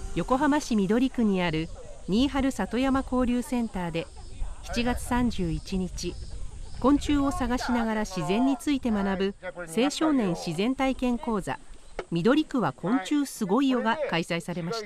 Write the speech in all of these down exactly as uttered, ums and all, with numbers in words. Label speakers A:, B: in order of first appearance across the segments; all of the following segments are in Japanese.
A: 横浜市緑区にある新春里山交流センターでしちがつさんじゅういちにち、昆虫を探しながら自然について学ぶ青少年自然体験講座、緑区は昆虫すごいよが開催されました。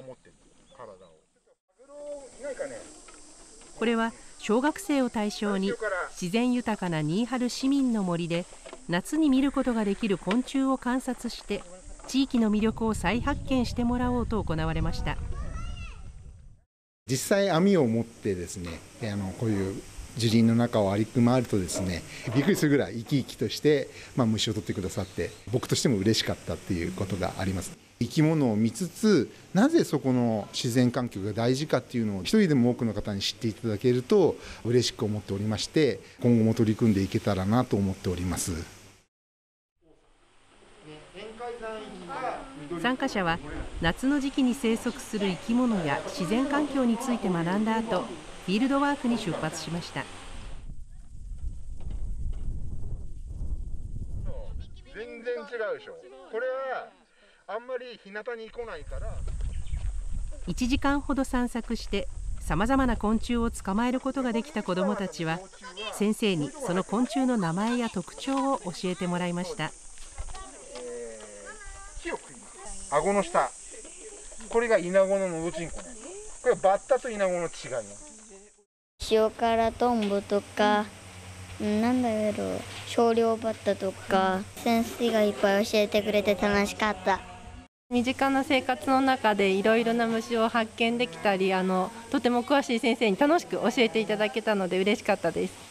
A: これは小学生を対象に自然豊かな新春市民の森で夏に見ることができる昆虫を観察して地域の魅力を再発見してもらおうと行われました。
B: 実際網を持ってですね、あのこういう樹林の中を歩き回るとですね、びっくりするぐらい生き生きとして、まあ、虫を取ってくださって、僕としても嬉しかったっていうことがあります。生き物を見つつ、なぜそこの自然環境が大事かっていうのを一人でも多くの方に知っていただけると嬉しく思っておりまして、今後も取り組んでいけたらなと思っております。
A: 参加者は夏の時期に生息する生き物や自然環境について学んだ後、フィールドワークに出発しました。
C: 全然違うでしょ。これはあんまり日向に来ないから。
A: いちじかんほど散策してさまざまな昆虫を捕まえることができた子どもたちは、先生にその昆虫の名前や特徴を教えてもらいました。
C: えー、木を食います。顎の下、これがイナゴののどちんこね。これはバッタとイナゴの違いね。
D: 塩辛トンボとか、なんだろう、少量バッタとか、先生がいっぱい教えてくれて楽しかった。
E: 身近な生活の中でいろいろな虫を発見できたり、あのとても詳しい先生に楽しく教えていただけたので嬉しかったです。